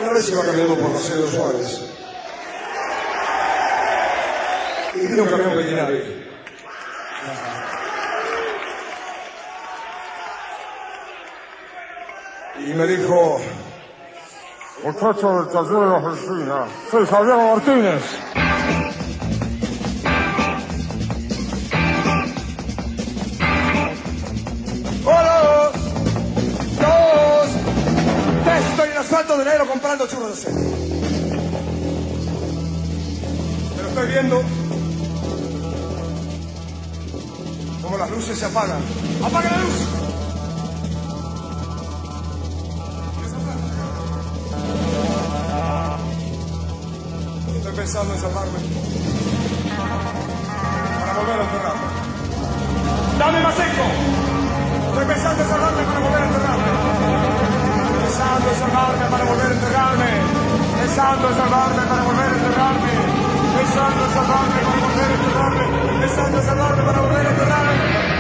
Una vez iba caminando por José de los Suárez y vi un camión veterinario. Y me dijo: muchacho del taller de la oficina, soy Javier Martínez. ¡Hola! ¡Dos! Estoy en asfalto de negro comprando churros de acero. Pero estoy viendo cómo las luces se apagan. ¡Apaga la luz! Estoy pensando en salvarme para volver a enterrarme. ¡Dame más eco! Estoy pensando en salvarme para volver a enterrarme. Pensando en salvarme para volver a enterrarme. Pensando en salvarme para volver a enterrarme. Pensando en salvarme para volver a enterrarme. Pensando en salvarme para volver a enterrarme.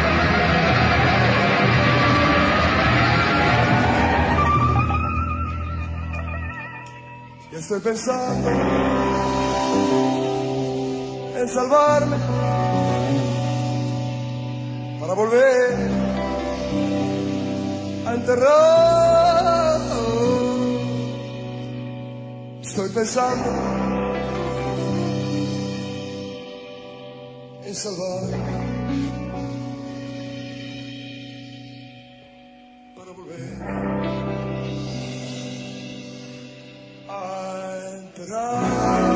Y estoy pensando en salvarme para volver a enterrar. Estoy pensando en salvarme para volver a enterrar.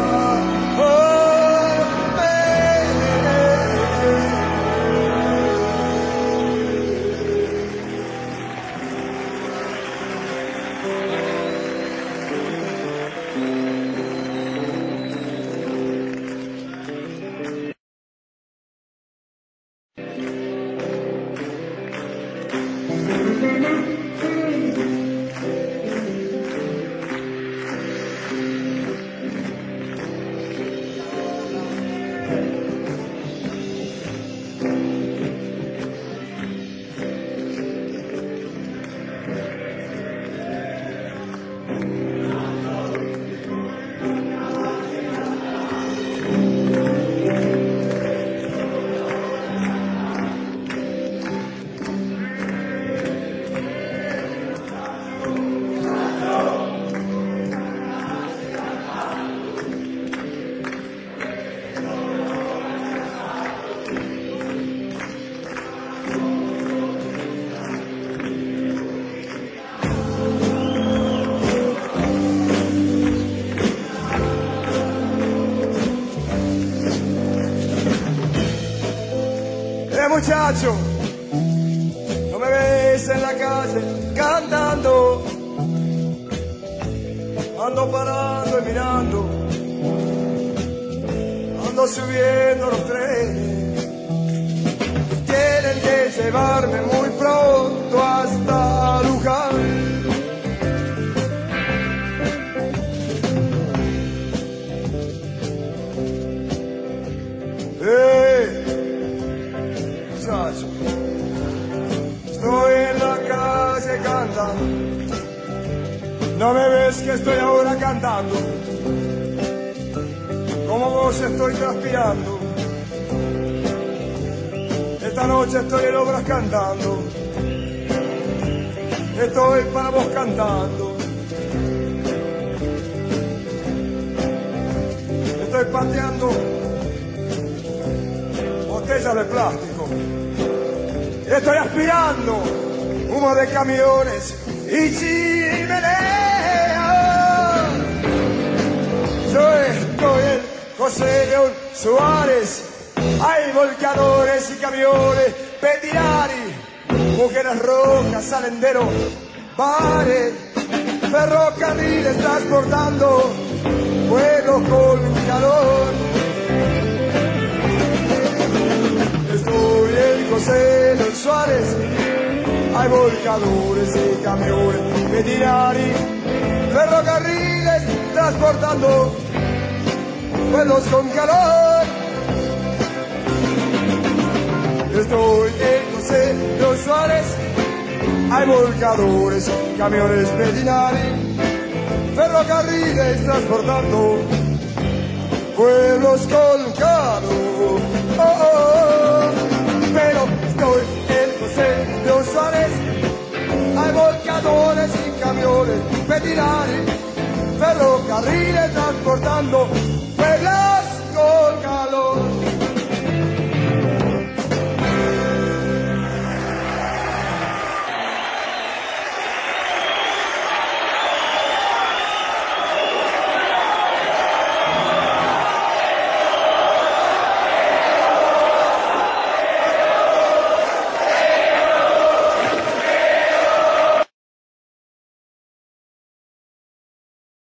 Muchacho, no me ves en la calle cantando, ando parando y mirando, ando subiendo los trenes, tienen que llevarme muy pronto hasta Luján. Estoy en la calle cantando, no me ves que estoy ahora cantando, como vos estoy transpirando, esta noche estoy en obras cantando, estoy para vos cantando, estoy pateando botellas de plástico. Estoy aspirando humo de camiones y chimeneas. Yo estoy en José León Suárez. Hay volcadores y camiones, Petinari, mujeres rojas, salendero, bares, ferrocarriles transportando fuego con calor. Estoy en José León Suárez, hay volcadores y camiones, Petinari, ferrocarriles transportando vuelos con calor. Estoy en José León Suárez, hay volcadores y camiones, Petinari, ferrocarriles transportando pueblos con calor. Oh, oh, oh. Pero estoy en José de Osares, hay volcadores y camiones, petirales, ferrocarriles transportando